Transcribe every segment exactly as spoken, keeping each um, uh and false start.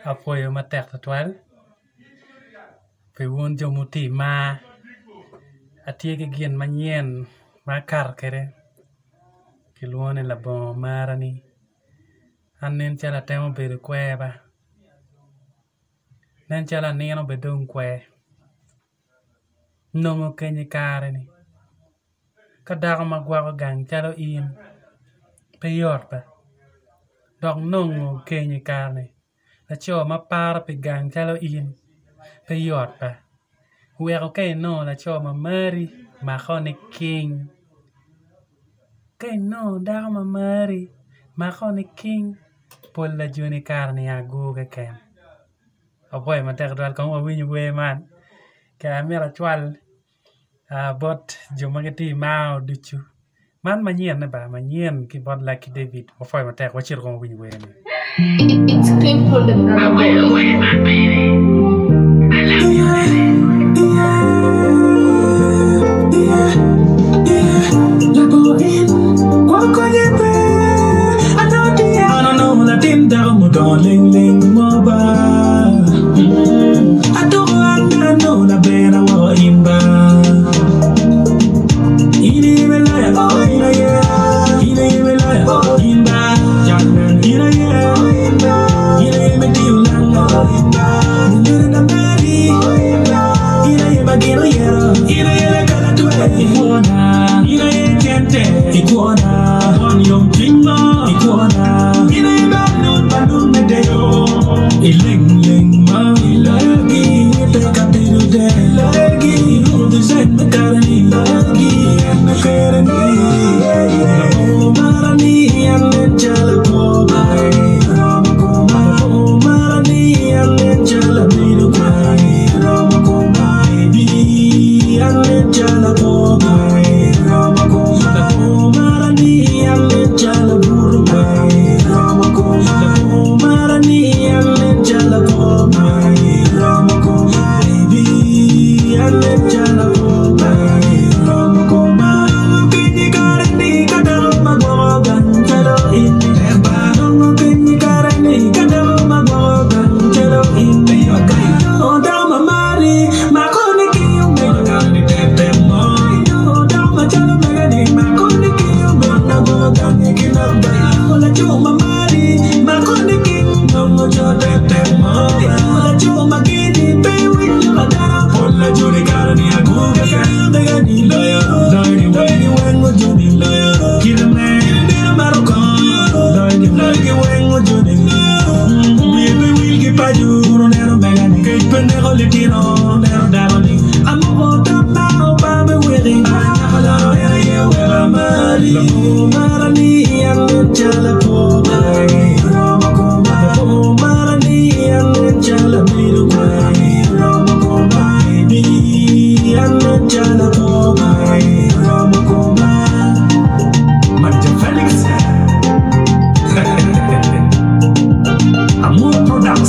apoyo matek tutwal pe won jomuti ma atie gi gin manyien makar kere kilwone labongo marani anen chala temo bedo kweba nen chala nino bedong kwe nongo kenye kare ni kadako magwako gang chalo in pe yor pa dok nongo kenye kare lacho maparo pe gang chalo in pe yor pa weko kay no lacho mamari makone king kay no dako mamari makone king pol la juni kar ni aguge ken apoy matek dwal kong wawinyo we man kaya mira chwal uh, bot jumagiti mao duchu man manyien na ba manyien ki bot Lucky David apoy matek wachir kong wawinyo we ni it's clean for the away, away, my baby. I love you, baby. Yeah, yeah, yeah. Laboin, walk on your bed. I know the I don't know la dim down, mo darling, ling, mo ba. I don't want to know la better wa imba. Ine me la oh ine yeah, ine me la oh imba. Jangan ine yeah, imba. Ine me diulang oh imba. Ine na meri oh imba. Ine me bagino yeah, ine le kala tu iguana. Ine gente iguana. On yom pingo iguana. Ine balun balun medeo. Iling ling ma ilagi te kapiru de ilagi rudu zen mekarani ilagi mekarani oh marani anen jala ko mai ram ko mai oh marani anen jala biru mai ram ko mai bi anen jala ko mai ram ko mai oh marani anen jala buru mai ram ko mai oh marani anen jala ko mai ram ko mai bi anen jala ko mai ram ko mai kini karani kadalo magogan chalo in ba no kini karani kadalo magogan chalo in okay oh dama mari makoni ki me gani tete mo oh dama chalo megani makoni ki me nagogan ki na ba la chuma mari makoni ki no cho tete mo la chuma kini pe wi la dara la juri karani aguga kan megani loyo loyo loyo wengo juni loyo kirame dira maroko loyo loyo wengo juni bibi wilgi paju nero megani kay pende holitino nero daroni amo tama ba me wiri kala ya ya wala mari marani anen chala ko mai rama ko mai marani anen chala biru mai rama ko mai bi anen chala ko mai rama ko mai Manja Felix Amor Products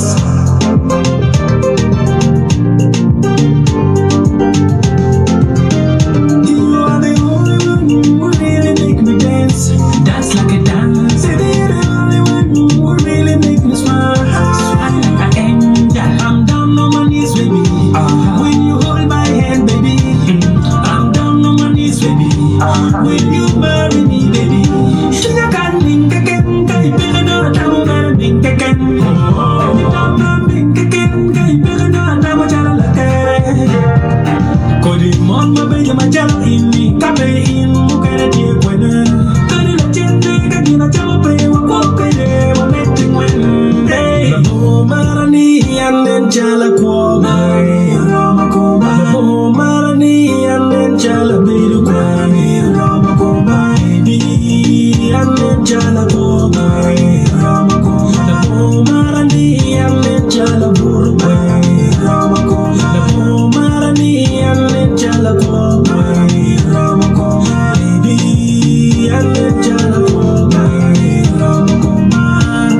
You are the only one who really make me dance Dance like a dance You're the only one who really make me smile Smile like an angel I'm down on my knees, baby uh-huh. When you hold my hand, baby I'm down on my knees, baby uh-huh. When you marry me, baby You can think again Kay pila na tamo na think again You don't know think again Kay pila na tamo chala late Kodi mon mabe ma chala ini Kape in mukere tie kwene Kani la chende kagina chamo pe wa kope de wa meting wene Labo marani anen chala kwa mai Rama ko mai Labo marani anen chala biru kwani Rama ko mai Bi anen chala kwa mai Rama ko mai Labo marani anen chala buru mai Rama ko mai Labo marani anen chala kwa mai Rama ko mai Bi anen chala kwa mai Rama ko mai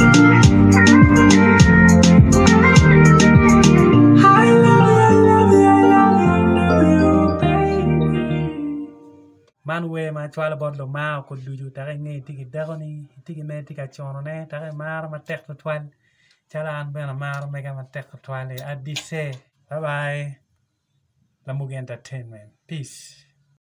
I love you, I love you, I love you, I love you, baby. man we ma chwal bot lo ma ko duju tare ngi tigi dagoni tigi me tiga chono ne tare mar matek tutwal Chalan bena maro mega matek twale adise. Bye bye. Labongo Entertainment. Peace.